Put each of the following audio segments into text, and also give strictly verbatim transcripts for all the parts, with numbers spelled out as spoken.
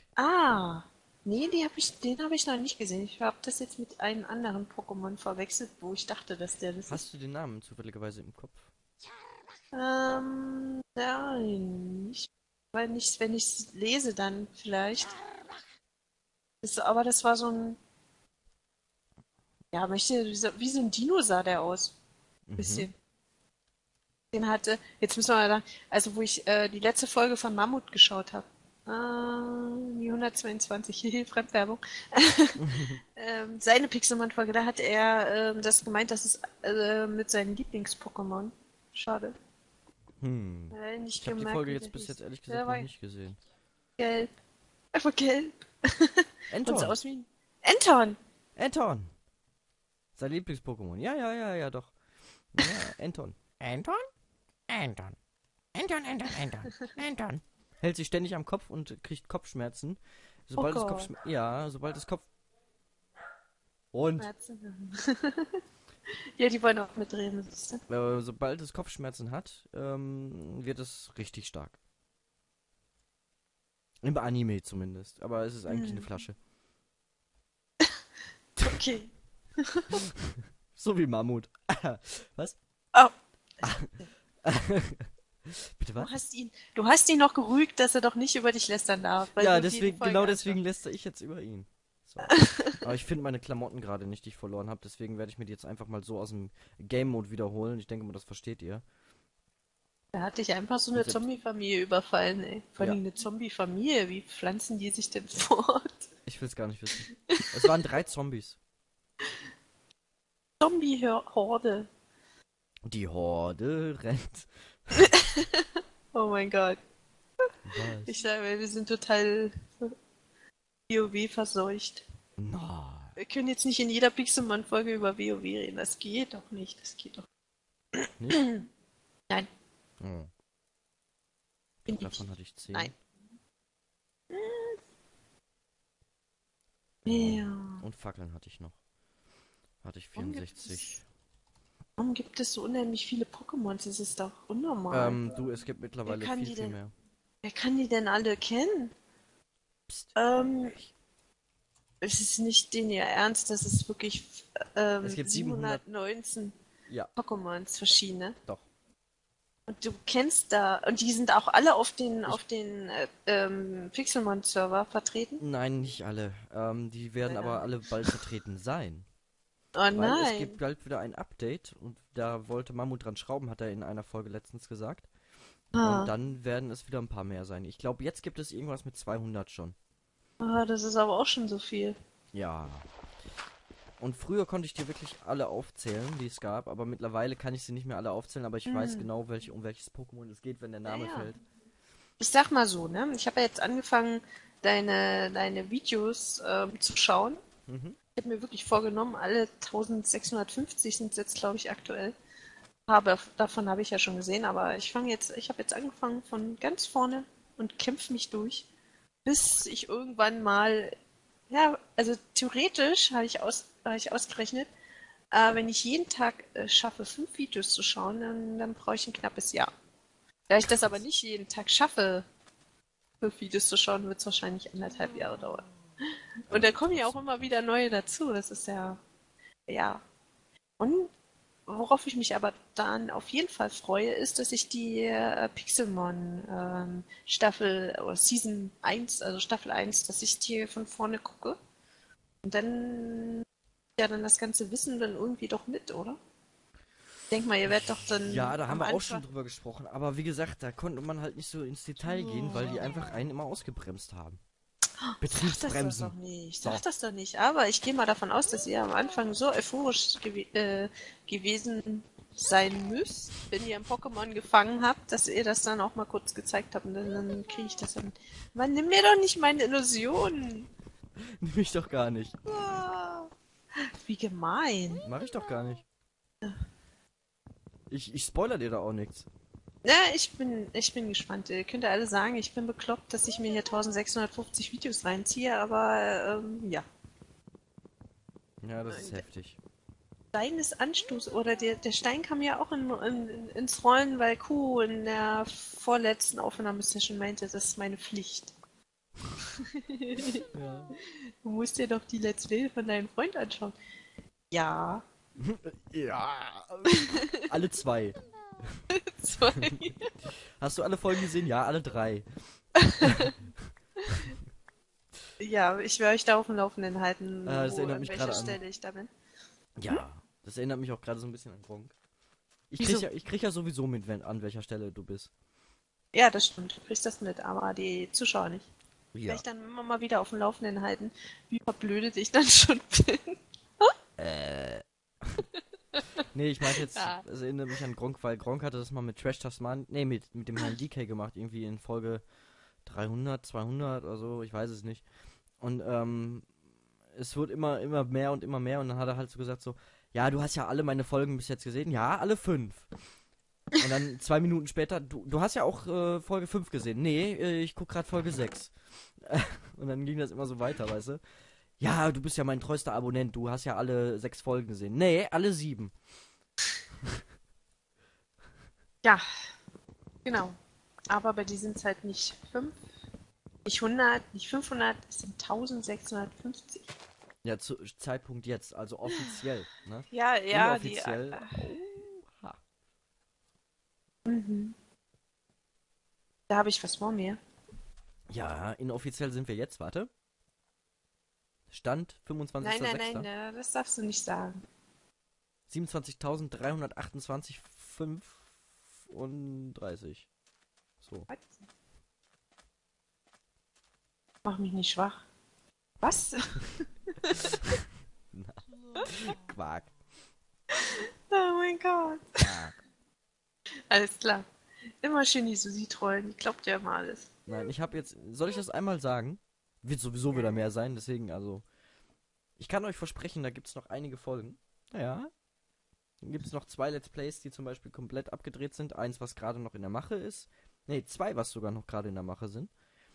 Ah, nee, die hab ich, den habe ich noch nicht gesehen. Ich habe das jetzt mit einem anderen Pokémon verwechselt, wo ich dachte, dass der das ist. Hast du den Namen zufälligerweise im Kopf? Ähm, nein, nicht, weil nicht, wenn ich lese, dann vielleicht. Das, aber das war so ein, ja, möchte, wie so, wie so ein Dino sah der aus. Mhm. Bisschen. Den hatte, jetzt müssen wir mal da, also wo ich äh, die letzte Folge von Mammut geschaut habe. Äh, die hundertzweiundzwanzig, Fremdwerbung. ähm, seine Pixelmon-Folge, da hat er ähm, das gemeint, dass es äh, mit seinen Lieblings-Pokémon. Schade. Hm. Äh, nicht Ich habe die gemerkt, Folge wie der jetzt bis jetzt hieß. ehrlich Der gesagt noch war nicht gesehen. gelb. Einfach gelb. Und so Anton! aus wie ein Anton. Anton! Sein Lieblings-Pokémon. Ja, ja, ja, ja, doch. Ja, Anton. Anton? Anton. Anton, Anton, Anton. Anton. Hält sich ständig am Kopf und kriegt Kopfschmerzen. Oh Sobald es Gott. Kopfschmerzen. Ja, sobald es Kopf. Und Schmerzen. Ja, die wollen auch mitreden. Siehst du? äh, sobald es Kopfschmerzen hat, ähm, wird es richtig stark. Im Anime zumindest. Aber es ist eigentlich eine Hm. Flasche. Okay. So wie Mammut. Was? Oh, Bitte du was? hast ihn, du hast ihn noch gerügt, dass er doch nicht über dich lästern darf, weil Ja, du dir die deswegen, Folgen genau deswegen anschaust. lästere ich jetzt über ihn. So. Aber ich finde meine Klamotten gerade nicht, die ich verloren habe. Deswegen werde ich mir die jetzt einfach mal so aus dem Game-Mode wiederholen. Ich denke mal, das versteht ihr. Da hat dich einfach so Und eine selbst. Zombie-Familie überfallen, ey. Vor Ja, allem eine Zombie-Familie. Wie pflanzen die sich denn fort? ich will es gar nicht wissen. Es waren drei Zombies. Zombie-Horde. Die Horde rennt. Oh mein Gott. Ich Was? sage, wir sind total WoW verseucht. Nein. Wir können jetzt nicht in jeder Pixelmon-Folge über WoW reden. Das geht doch nicht. Das geht doch. Nicht? Nein, Oh. finde ich Davon nicht. hatte ich Nein. zehn. Oh. Ja. Und Fackeln hatte ich noch. Hatte ich Warum gibt vierundsechzig. es, warum gibt es so unheimlich viele Pokémons? Das ist doch unnormal. Ähm, du, es gibt Wer mittlerweile kann viel, die viel denn, mehr. wer kann die denn alle kennen? Psst. Ähm, es ist nicht den ihr Ernst, dass es wirklich Es ähm, gibt siebenhundert. siebenhundertneunzehn Ja, Pokémons verschiedene. doch. Und du kennst da, und die sind auch alle auf den, Ich auf den äh, ähm, Pixelmon-Server vertreten? Nein, nicht alle. Ähm, die werden aber Nein. alle bald vertreten sein. Oh Weil es gibt nein. bald wieder ein Update und da wollte Mammut dran schrauben, hat er in einer Folge letztens gesagt. Und Ah, dann werden es wieder ein paar mehr sein. Ich glaube, jetzt gibt es irgendwas mit zweihundert schon. ah, das ist aber auch schon so viel. Ja. Und früher konnte ich dir wirklich alle aufzählen, die es gab, aber mittlerweile kann ich sie nicht mehr alle aufzählen, aber ich weiß Hm. genau, welche, um welches Pokémon es geht, wenn der Name Naja. fällt. Ich sag mal so, ne? Ich habe ja jetzt angefangen, deine, deine Videos ähm, zu schauen. Mhm. Ich habe mir wirklich vorgenommen, alle eintausendsechshundertfünfzig sind es jetzt, glaube ich, aktuell. Habe, davon habe ich ja schon gesehen, aber ich fange jetzt, ich habe jetzt angefangen von ganz vorne und kämpfe mich durch, bis ich irgendwann mal, ja, also theoretisch habe ich, aus, habe ich ausgerechnet, äh, wenn ich jeden Tag äh, schaffe, fünf Videos zu schauen, dann, dann brauche ich ein knappes Jahr. Da ich das aber Krass. nicht jeden Tag schaffe, fünf Videos zu schauen, wird es wahrscheinlich anderthalb Jahre dauern. Und da Ähm, kommen ja auch trotzdem immer krass. wieder neue dazu. Das ist ja, ja. Und worauf ich mich aber dann auf jeden Fall freue, ist, dass ich die äh, Pixelmon ähm, Staffel oder Season eins, also Staffel eins, dass ich die von vorne gucke. Und dann ja dann das ganze Wissen dann irgendwie doch mit, oder? Ich denke mal, ihr werdet doch dann Ja, da haben am wir auch schon Anfang. drüber gesprochen, aber wie gesagt, da konnte man halt nicht so ins Detail gehen, weil die einfach einen immer ausgebremst haben. Sag das doch doch Betriebsbremsen. nicht. Sag So. das doch nicht. Aber ich gehe mal davon aus, dass ihr am Anfang so euphorisch gew äh, gewesen sein müsst, wenn ihr ein Pokémon gefangen habt, dass ihr das dann auch mal kurz gezeigt habt. Und dann, dann kriege ich das dann. Man, nimm mir doch nicht meine Illusionen. Nimm ich doch gar nicht. Ah, wie gemein. Mach ich doch gar nicht. Ich, ich spoiler dir da auch nichts. Ja, ich bin, ich bin gespannt. Ihr könnt ja alle sagen, ich bin bekloppt, dass ich mir hier eintausendsechshundertfünfzig Videos reinziehe, aber ähm, ja. Ja, das ist heftig. Stein ist Anstoß, oder der, der Stein kam ja auch in, in, ins Rollen, weil Kuh in der vorletzten Aufnahmesession meinte, das ist meine Pflicht. Ja. Du musst dir doch die Let's Play von deinem Freund anschauen. Ja, Ja. Alle zwei. zwei. Hast du alle Folgen gesehen? Ja, alle drei. Ja, ich werde euch da auf dem Laufenden halten, Äh, das wo, erinnert an mich welcher gerade an. Stelle ich da bin. Ja. Das erinnert mich auch gerade so ein bisschen an Gronk. Ich krieg Wieso? ja, ich krieg ja sowieso mit, wenn, an welcher Stelle du bist. Ja, das stimmt. Du kriegst das mit, aber die Zuschauer nicht. Werde Ja. ich dann immer mal wieder auf dem Laufenden halten, wie verblödet ich dann schon bin. Äh. Nee, ich meinte jetzt, Ja. es erinnert mich an Gronk, weil Gronk hatte das mal mit Trash Tasman, nee, mit, mit dem Herrn D K gemacht, irgendwie in Folge dreihundert, zweihundert oder so, ich weiß es nicht. Und ähm, es wird immer, immer mehr und immer mehr und dann hat er halt so gesagt so, ja, du hast ja alle meine Folgen bis jetzt gesehen, ja, alle fünf. Und dann zwei Minuten später, du, du hast ja auch äh, Folge fünf gesehen. Nee, äh, ich guck gerade Folge sechs. Und dann ging das immer so weiter, weißt du? Ja, du bist ja mein treuester Abonnent, du hast ja alle sechs Folgen gesehen. Nee, alle sieben. Ja, genau. Aber bei die sind es halt nicht fünf, nicht hundert, nicht fünfhundert, es sind eintausendsechshundertfünfzig. Ja, zu Zeitpunkt jetzt, also offiziell, ne? Ja, ja, die. Äh, Inoffiziell. Oha. mhm. Da habe ich was vor mir. Ja, inoffiziell sind wir jetzt, warte. Stand Nein, nein, nein, fünfundzwanzigster sechster äh, das darfst du nicht sagen. siebenundzwanzigtausenddreihundertachtundzwanzig fünfunddreißig. So. Was? Mach mich nicht schwach. Was? Na, Quark. Oh mein Gott. Quark. Alles klar. Immer schön die Susi trollen. Die glaubt ja immer alles. Nein, ich habe jetzt. Soll ich das einmal sagen? Wird sowieso wieder mehr sein, deswegen, also. Ich kann euch versprechen, da gibt es noch einige Folgen. Ja. Dann gibt es noch zwei Let's Plays, die zum Beispiel komplett abgedreht sind. Eins, was gerade noch in der Mache ist. Ne, zwei, was sogar noch gerade in der Mache sind.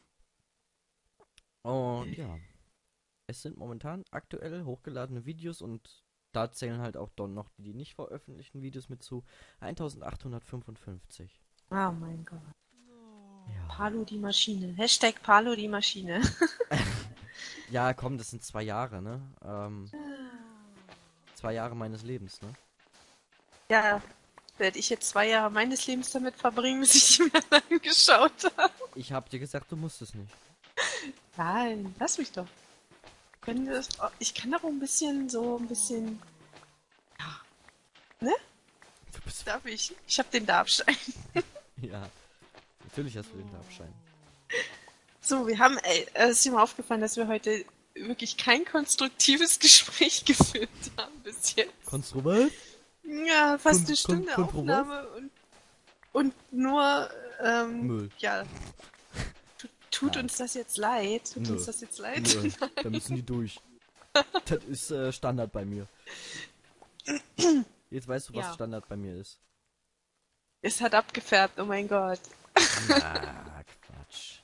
Und ja. Es sind momentan aktuell hochgeladene Videos und da zählen halt auch dann noch die nicht veröffentlichten Videos mit zu eintausendachthundertfünfundfünfzig. Oh mein Gott. Ja. Palo die Maschine. Hashtag Palo die Maschine. Ja, komm, das sind zwei Jahre, ne? Ähm, zwei Jahre meines Lebens, ne? Ja, werde ich jetzt zwei Jahre meines Lebens damit verbringen, bis ich die mir alle angeschaut habe. Ich hab dir gesagt, du musst es nicht. Nein, lass mich doch. Können wir das, oh, ich kann doch ein bisschen so ein bisschen. Ja, ne? Du bist. Darf ich? Ich habe den Darfschein. Ja, natürlich hast du den Abschein. So, wir haben, ey, es ist mir aufgefallen, dass wir heute wirklich kein konstruktives Gespräch geführt haben bis jetzt. Kontrovers? Ja, fast Kon- eine Stunde kon- kontrovers? Aufnahme und, und nur, ähm, Müll. ja, tu, tut Nein. uns das jetzt leid? Tut Nö. uns das jetzt leid? Nö, da müssen die durch. Das ist äh, Standard bei mir. Jetzt weißt du, was Ja. Standard bei mir ist. Es hat abgefärbt, oh mein Gott. Na, Quatsch.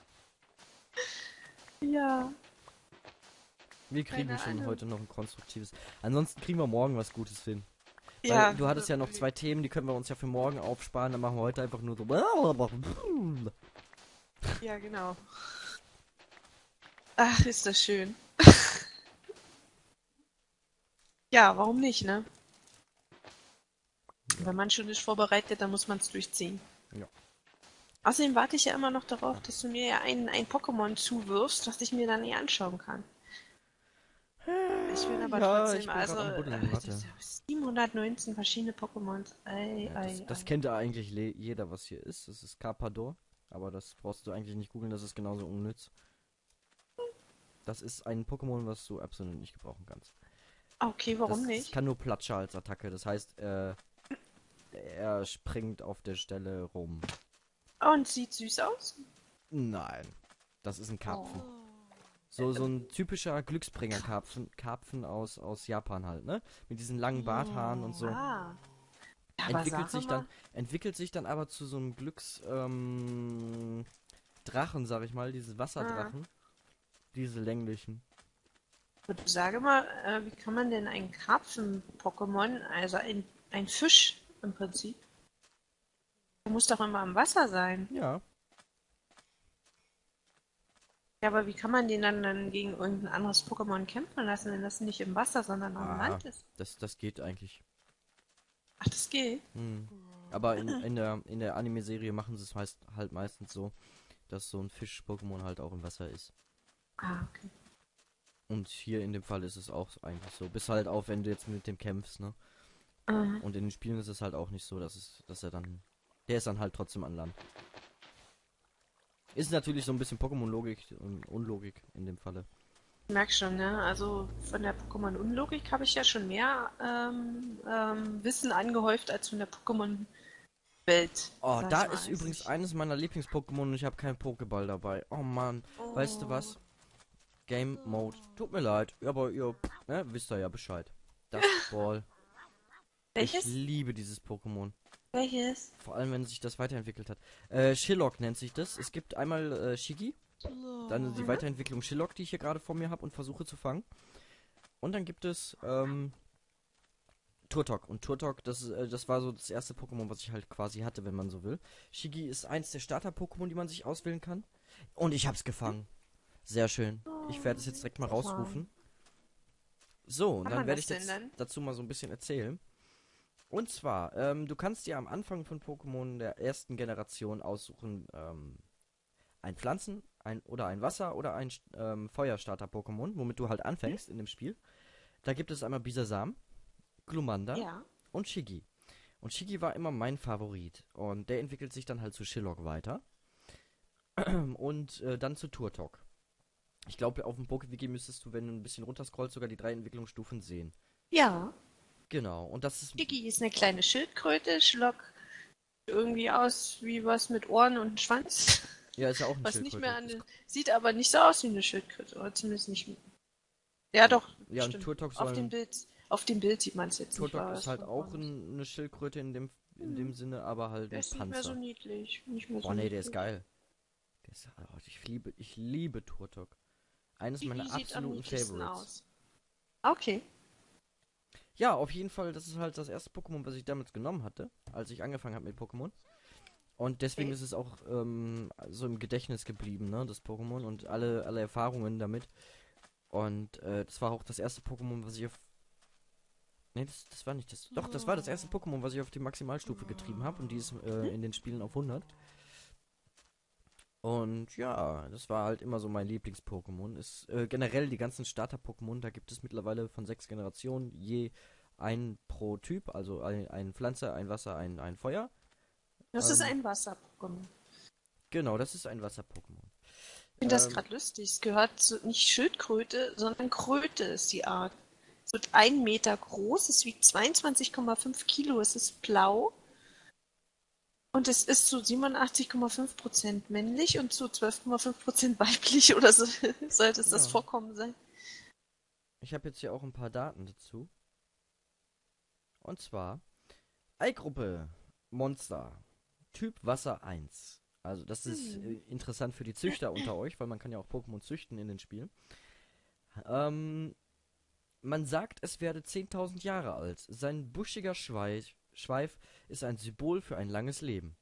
Ja, Wir kriegen Keine schon Ahnung. heute noch ein konstruktives. Ansonsten kriegen wir morgen was Gutes hin. Weil ja. du hattest ja noch zwei Themen, die können wir uns ja für morgen aufsparen. Dann machen wir heute einfach nur so. Ja, genau. Ach, ist das schön. Ja, warum nicht, ne? Wenn man schon ist vorbereitet, dann muss man es durchziehen. Ja. Außerdem warte ich ja immer noch darauf, dass du mir ja ein, ein Pokémon zuwirfst, was ich mir dann nie anschauen kann. Ich bin aber Ja, trotzdem, ich bin also grad am Buddeln, äh, warte. das- siebenhundertneunzehn verschiedene Pokémons. Ei, Ja, ei, das, das ei. kennt ja eigentlich le- jeder, was hier ist. Das ist Carpador. Aber das brauchst du eigentlich nicht googeln, das ist genauso unnütz. Das ist ein Pokémon, was du absolut nicht gebrauchen kannst. Okay, warum das, nicht? Das kann nur Platscher als Attacke. Das heißt, äh, er springt auf der Stelle rum. Und sieht süß aus? Nein. Das ist ein Karpfen. Oh. So, so ein typischer Glücksbringer-Karpfen Karpfen aus, aus Japan halt, ne? Mit diesen langen Barthaaren und so. Ah. Ja, aber Entwickelt sag sich mal, dann, entwickelt sich dann aber zu so einem Glücks, ähm, Drachen, sag ich mal, diese Wasserdrachen. Diese länglichen. du sage mal, äh, wie kann man denn einen Karpfen-Pokémon, also ein, ein Fisch im Prinzip, der muss doch immer im Wasser sein. Ja. Ja, aber wie kann man den dann, dann gegen irgendein anderes Pokémon kämpfen lassen, wenn das nicht im Wasser, sondern am Ah, Land ist? das, das geht eigentlich. Ach, das geht. Hm. Aber in, in der, in der Anime-Serie machen sie es meist, halt meistens so, dass so ein Fisch-Pokémon halt auch im Wasser ist. Ah, okay. Und hier in dem Fall ist es auch eigentlich so. Bis halt auf, wenn du jetzt mit dem kämpfst, ne? Ah, Und in den Spielen ist es halt auch nicht so, dass es, dass er dann. Der ist dann halt trotzdem an Land. Ist natürlich so ein bisschen Pokémon-Logik und Unlogik in dem Falle. ich merk schon, ne? Also von der Pokémon-Unlogik habe ich ja schon mehr ähm, ähm, Wissen angehäuft als von der Pokémon-Welt, Oh, sag da ich mal. ist Also übrigens ich, eines meiner Lieblings-Pokémon und ich habe keinen Pokéball dabei. Oh Mann, weißt du oh, was? Game Mode. Tut mir leid, aber ihr, ne, wisst ihr ja Bescheid. Das Ball. Ich welches? liebe dieses Pokémon. Welches? Vor allem, wenn sich das weiterentwickelt hat. Äh, Shillock nennt sich das. Es gibt einmal äh, Shigi, dann die Mhm. Weiterentwicklung Shillock, die ich hier gerade vor mir habe und versuche zu fangen. Und dann gibt es ähm, Turtok. Und Turtok, das, ist, äh, das war so das erste Pokémon, was ich halt quasi hatte, wenn man so will. Shigi ist eins der Starter-Pokémon, die man sich auswählen kann. Und ich hab's gefangen. Sehr schön. Ich Oh, werde es jetzt direkt mal guck mal. rausrufen. So, und Kann dann man werde das ich denn jetzt dann? dazu mal so ein bisschen erzählen. Und zwar, ähm, du kannst dir am Anfang von Pokémon der ersten Generation aussuchen, ähm, ein Pflanzen, ein oder ein Wasser oder ein ähm, Feuerstarter-Pokémon, womit du halt Hm? anfängst in dem Spiel. Da gibt es einmal Bisasam, Glumanda Ja. und Shigi. Und Shigi war immer mein Favorit. Und der entwickelt sich dann halt zu Shillock weiter. Und äh, dann zu Turtok. Ich glaube, auf dem PokeWiki müsstest du, wenn du ein bisschen runterscrollst, sogar die drei Entwicklungsstufen sehen. Ja. Genau. Und das ist. Diggi ist eine kleine Schildkröte, Schlock irgendwie aus wie was mit Ohren und Schwanz. Ja, ist ja auch eine Was nicht Schildkröte. mehr an Ist, den, sieht aber nicht so aus wie eine Schildkröte, oder zumindest nicht. Ja, doch, ja, und stimmt. Turtok Auf dem soll. Bild, auf dem Bild sieht man es jetzt nicht, Turtok weil ist es halt von auch vorne ist. ein, eine Schildkröte in dem, in Hm. dem Sinne, aber halt Der ein ist nicht mehr so Panzer. niedlich, nicht mehr so Boah, nee, der ist niedlich. geil. Der ist, oh, ich liebe, ich liebe Turtok. Eines Diggi meiner sieht am absoluten niedlichsten Favorites. aus. Okay. Ja, auf jeden Fall, das ist halt das erste Pokémon, was ich damals genommen hatte, als ich angefangen habe mit Pokémon. Und deswegen Okay. ist es auch ähm, so im Gedächtnis geblieben, ne, das Pokémon und alle, alle Erfahrungen damit. Und äh, das war auch das erste Pokémon, was ich auf. Ne, das, das war nicht das. Doch, das war das erste Pokémon, was ich auf die Maximalstufe getrieben habe und die ist äh, in den Spielen auf hundert. Und ja, das war halt immer so mein Lieblings-Pokémon. Ist äh, generell die ganzen Starter-Pokémon, da gibt es mittlerweile von sechs Generationen je ein pro Typ, also ein, ein Pflanze, ein Wasser, ein, ein Feuer. Das ist Ähm, ein Wasser-Pokémon. genau, das ist ein Wasser-Pokémon. Ich finde das Ähm, gerade lustig. Es gehört zu, nicht Schildkröte, sondern Kröte ist die Art. Es wird ein Meter groß, es wiegt zweiundzwanzig Komma fünf Kilo, es ist blau und es ist zu siebenundachtzig Komma fünf Prozent männlich und zu zwölf Komma fünf Prozent weiblich oder so sollte es das ja, Vorkommen sein. ich habe jetzt hier auch ein paar Daten dazu. Und zwar Eigruppe Monster, Typ Wasser eins. Also das ist Hm. äh, interessant für die Züchter unter euch, weil man kann ja auch Pokémon züchten in den Spielen. Ähm, Man sagt, es werde zehntausend Jahre alt. Sein buschiger Schweif, Schweif ist ein Symbol für ein langes Leben.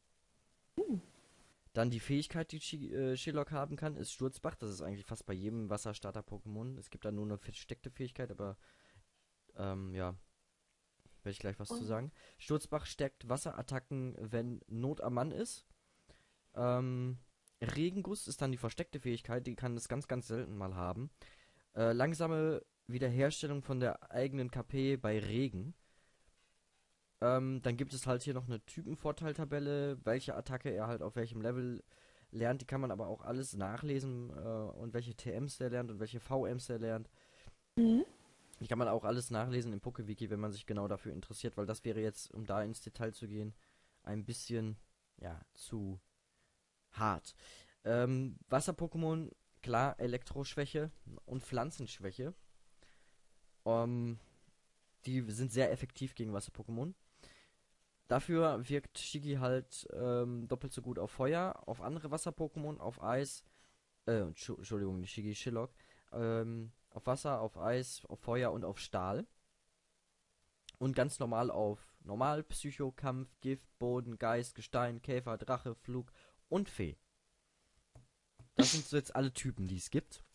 Dann die Fähigkeit, die Chi äh, Shillock haben kann, ist Sturzbach. Das ist eigentlich fast bei jedem Wasserstarter-Pokémon. Es gibt da nur eine versteckte Fähigkeit, aber ähm, ja, werde ich gleich was zu Und, sagen. Sturzbach stärkt Wasserattacken, wenn Not am Mann ist. Ähm, Regenguss ist dann die versteckte Fähigkeit, die kann es ganz, ganz selten mal haben. Äh, langsame Wiederherstellung von der eigenen K P bei Regen. Ähm, dann gibt es halt hier noch eine Typenvorteiltabelle, welche Attacke er halt auf welchem Level lernt. Die kann man aber auch alles nachlesen äh, und welche T Ms der lernt und welche V Ms der lernt. mhm. Die kann man auch alles nachlesen im PokeWiki, wenn man sich genau dafür interessiert, weil das wäre jetzt, um da ins Detail zu gehen, ein bisschen, ja, zu hart. Ähm, Wasser-Pokémon, klar, Elektroschwäche und Pflanzenschwäche. Ähm, die sind sehr effektiv gegen Wasser-Pokémon. Dafür wirkt Shigi halt ähm, doppelt so gut auf Feuer, auf andere Wasser-Pokémon, auf Eis, äh, Entschu- Entschuldigung, nicht Shigi, Shillock, ähm, auf Wasser, auf Eis, auf Feuer und auf Stahl. Und ganz normal auf Normal, Psycho, Kampf, Gift, Boden, Geist, Gestein, Käfer, Drache, Flug und Fee. Das sind so jetzt alle Typen, die es gibt.